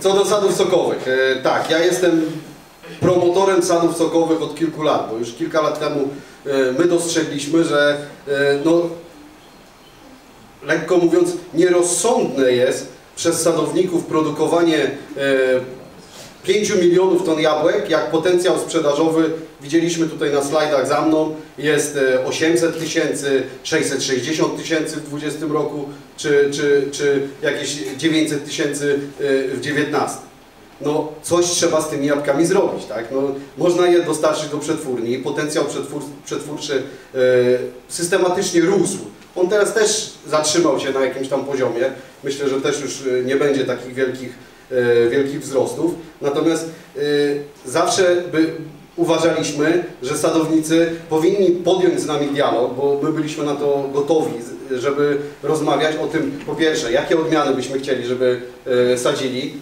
Co do sadów sokowych, tak, ja jestem promotorem sadów sokowych od kilku lat, bo już kilka lat temu my dostrzegliśmy, że no, lekko mówiąc nierozsądne jest przez sadowników produkowanie 5 milionów ton jabłek, jak potencjał sprzedażowy, widzieliśmy tutaj na slajdach za mną, jest 800 tysięcy, 660 tysięcy w 2020 roku, czy jakieś 900 tysięcy w 2019. No coś trzeba z tymi jabłkami zrobić, tak? No, można je dostarczyć do przetwórni, potencjał przetwórczy systematycznie rósł. On teraz też zatrzymał się na jakimś tam poziomie, myślę, że też już nie będzie takich wielkich wzrostów. Natomiast zawsze uważaliśmy, że sadownicy powinni podjąć z nami dialog, bo my byliśmy na to gotowi, żeby rozmawiać o tym, po pierwsze, jakie odmiany byśmy chcieli, żeby sadzili,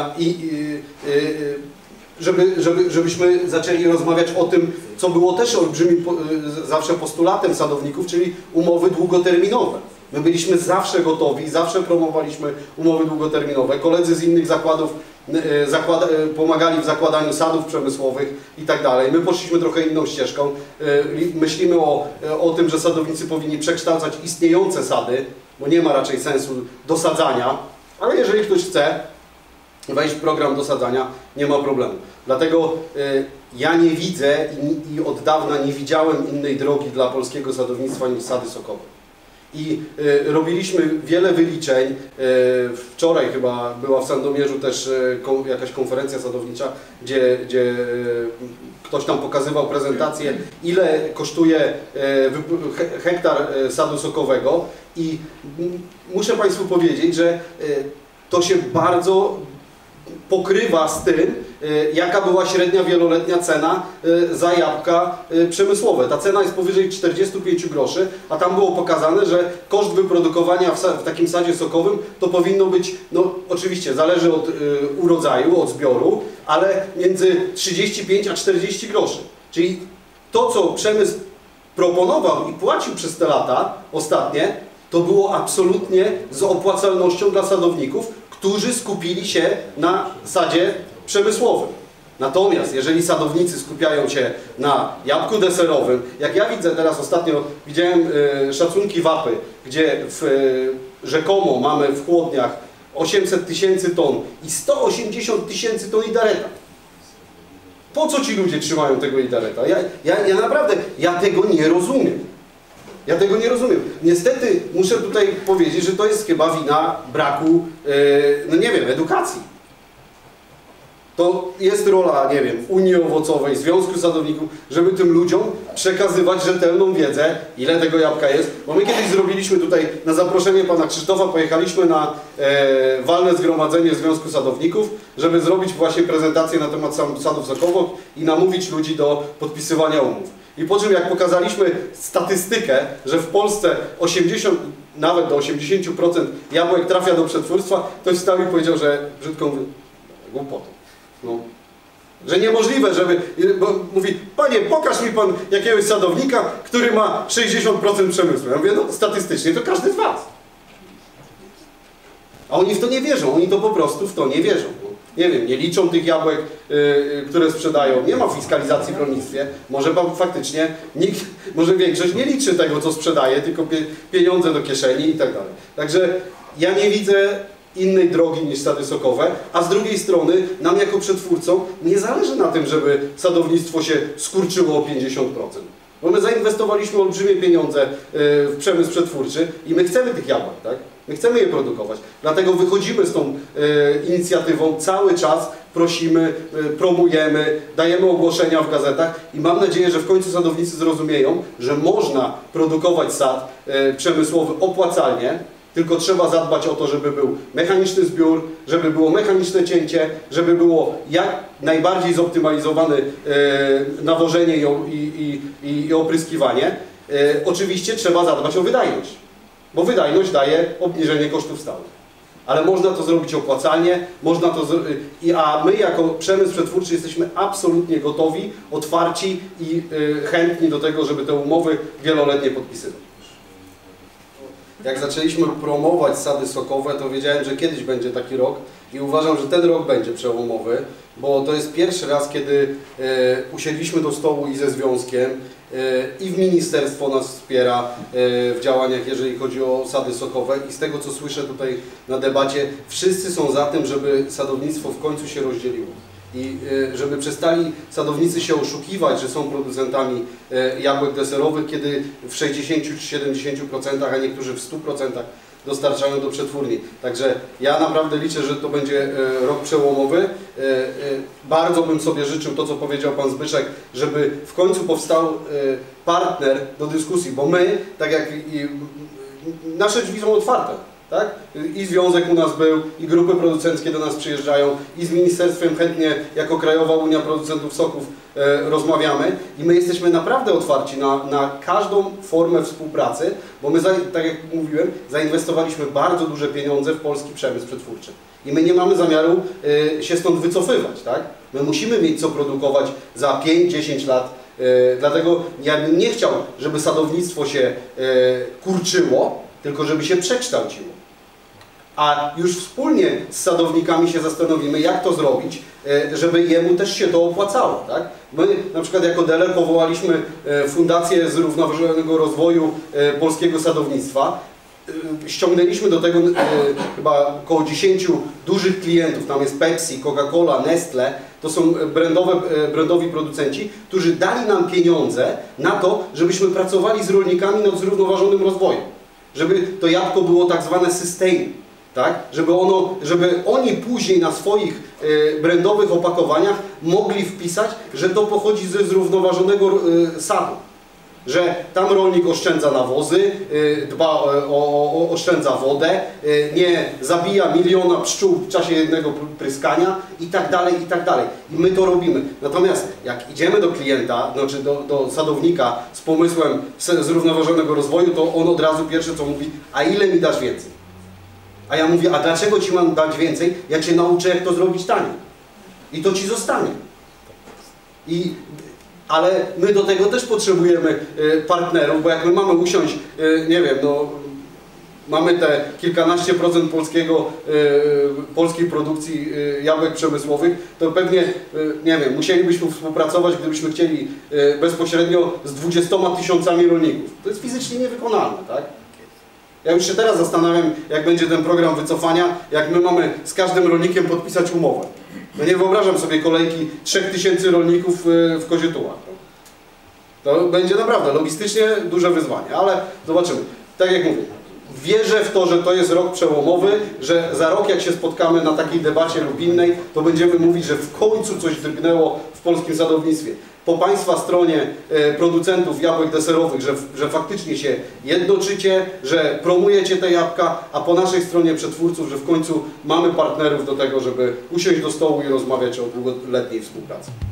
żebyśmy zaczęli rozmawiać o tym, co było też olbrzymim zawsze postulatem sadowników, czyli umowy długoterminowe. My byliśmy zawsze gotowi, zawsze promowaliśmy umowy długoterminowe. Koledzy z innych zakładów pomagali w zakładaniu sadów przemysłowych i tak dalej. My poszliśmy trochę inną ścieżką. Myślimy o tym, że sadownicy powinni przekształcać istniejące sady, bo nie ma raczej sensu dosadzania, ale jeżeli ktoś chce wejść w program dosadzania, nie ma problemu. Dlatego ja nie widzę i od dawna nie widziałem innej drogi dla polskiego sadownictwa niż sady sokowe. I robiliśmy wiele wyliczeń. Wczoraj chyba była w Sandomierzu też jakaś konferencja sadownicza, gdzie ktoś tam pokazywał prezentację, ile kosztuje hektar sadu sokowego i muszę Państwu powiedzieć, że to się bardzo pokrywa z tym, jaka była średnia wieloletnia cena za jabłka przemysłowe. Ta cena jest powyżej 45 groszy, a tam było pokazane, że koszt wyprodukowania w takim sadzie sokowym to powinno być, no oczywiście zależy od urodzaju, od zbioru, ale między 35 a 40 groszy. Czyli to, co przemysł proponował i płacił przez te lata ostatnie, to było absolutnie z opłacalnością dla sadowników, którzy skupili się na sadzie przemysłowym. Natomiast jeżeli sadownicy skupiają się na jabłku deserowym, jak ja widzę teraz ostatnio, widziałem szacunki WAPy, gdzie rzekomo mamy w chłodniach 800 tysięcy ton i 180 tysięcy ton idareta. Po co ci ludzie trzymają tego idareta? Ja naprawdę, ja tego nie rozumiem. Ja tego nie rozumiem. Niestety muszę tutaj powiedzieć, że to jest chyba wina braku, no nie wiem, edukacji. To jest rola, nie wiem, Unii Owocowej, Związku Sadowników, żeby tym ludziom przekazywać rzetelną wiedzę, ile tego jabłka jest. Bo my kiedyś zrobiliśmy tutaj, na zaproszenie pana Krzysztofa, pojechaliśmy na walne zgromadzenie Związku Sadowników, żeby zrobić właśnie prezentację na temat sadów sokowych i namówić ludzi do podpisywania umów. I po czym jak pokazaliśmy statystykę, że w Polsce 80, nawet do 80% jabłek trafia do przetwórstwa, ktoś wstał i powiedział, że brzydko mówi, głupotą. No. Że niemożliwe, żeby, bo mówi, panie, pokaż mi pan jakiegoś sadownika, który ma 60% przemysłu. Ja mówię, no statystycznie to każdy z was. A oni w to nie wierzą, oni to po prostu w to nie wierzą. Nie wiem, nie liczą tych jabłek, które sprzedają, nie ma fiskalizacji w rolnictwie, może faktycznie nikt, może większość nie liczy tego, co sprzedaje, tylko pieniądze do kieszeni i tak dalej. Także ja nie widzę innej drogi niż sady sokowe, a z drugiej strony nam jako przetwórcom nie zależy na tym, żeby sadownictwo się skurczyło o 50%. Bo my zainwestowaliśmy olbrzymie pieniądze w przemysł przetwórczy i my chcemy tych jabłek, tak? My chcemy je produkować. Dlatego wychodzimy z tą inicjatywą, cały czas prosimy, promujemy, dajemy ogłoszenia w gazetach i mam nadzieję, że w końcu sadownicy zrozumieją, że można produkować sad przemysłowy opłacalnie, tylko trzeba zadbać o to, żeby był mechaniczny zbiór, żeby było mechaniczne cięcie, żeby było jak najbardziej zoptymalizowane nawożenie i opryskiwanie. Oczywiście trzeba zadbać o wydajność, bo wydajność daje obniżenie kosztów stałych. Ale można to zrobić opłacalnie, można to a my jako przemysł przetwórczy jesteśmy absolutnie gotowi, otwarci i chętni do tego, żeby te umowy wieloletnie podpisywać. jak zaczęliśmy promować sady sokowe, to wiedziałem, że kiedyś będzie taki rok i uważam, że ten rok będzie przełomowy, bo to jest pierwszy raz, kiedy usiedliśmy do stołu i ze związkiem i w ministerstwo nas wspiera w działaniach, jeżeli chodzi o sady sokowe i z tego, co słyszę tutaj na debacie, wszyscy są za tym, żeby sadownictwo w końcu się rozdzieliło. I żeby przestali sadownicy się oszukiwać, że są producentami jabłek deserowych, kiedy w 60 czy 70%, a niektórzy w 100% dostarczają do przetwórni. Także ja naprawdę liczę, że to będzie rok przełomowy. Bardzo bym sobie życzył to, co powiedział Pan Zbyszek, żeby w końcu powstał partner do dyskusji, bo my, tak jak nasze drzwi są otwarte. Tak? I związek u nas był, i grupy producenckie do nas przyjeżdżają, i z ministerstwem chętnie jako Krajowa Unia Producentów Soków rozmawiamy i my jesteśmy naprawdę otwarci na każdą formę współpracy, bo my, tak jak mówiłem, zainwestowaliśmy bardzo duże pieniądze w polski przemysł przetwórczy i my nie mamy zamiaru się stąd wycofywać. Tak? My musimy mieć co produkować za 5-10 lat. Dlatego ja bym nie chciał, żeby sadownictwo się kurczyło, tylko żeby się przekształciło. A już wspólnie z sadownikami się zastanowimy, jak to zrobić, żeby jemu też się to opłacało. Tak? My na przykład jako DLR powołaliśmy Fundację Zrównoważonego Rozwoju Polskiego Sadownictwa. Ściągnęliśmy do tego chyba około 10 dużych klientów, tam jest Pepsi, Coca-Cola, Nestle, to są brandowi producenci, którzy dali nam pieniądze na to, żebyśmy pracowali z rolnikami nad zrównoważonym rozwojem. Żeby to jabłko było tak zwane sustain, tak? Żeby oni później na swoich brandowych opakowaniach mogli wpisać, że to pochodzi ze zrównoważonego sadu. Że tam rolnik oszczędza nawozy, oszczędza wodę, nie zabija miliona pszczół w czasie jednego pryskania i tak dalej, i tak dalej. I my to robimy. Natomiast jak idziemy do klienta, znaczy do sadownika z pomysłem zrównoważonego rozwoju, to on od razu pierwsze co mówi, a ile mi dasz więcej? A ja mówię, a dlaczego Ci mam dać więcej? Ja Cię nauczę, jak to zrobić taniej. I to Ci zostanie. Ale my do tego też potrzebujemy partnerów, bo jak my mamy usiąść, nie wiem, no, mamy te kilkanaście procent polskiej produkcji jabłek przemysłowych, to pewnie, nie wiem, musielibyśmy współpracować, gdybyśmy chcieli bezpośrednio z 20 000 rolników. To jest fizycznie niewykonalne, tak? Ja już się teraz zastanawiam, jak będzie ten program wycofania, jak my mamy z każdym rolnikiem podpisać umowę. No nie wyobrażam sobie kolejki 3000 rolników w Kozietułach. To będzie naprawdę logistycznie duże wyzwanie, ale zobaczymy. Tak jak mówię, wierzę w to, że to jest rok przełomowy, że za rok jak się spotkamy na takiej debacie lub innej, to będziemy mówić, że w końcu coś drgnęło w polskim sadownictwie. Po Państwa stronie producentów jabłek deserowych, że faktycznie się jednoczycie, że promujecie te jabłka, a po naszej stronie przetwórców, że w końcu mamy partnerów do tego, żeby usiąść do stołu i rozmawiać o długoletniej współpracy.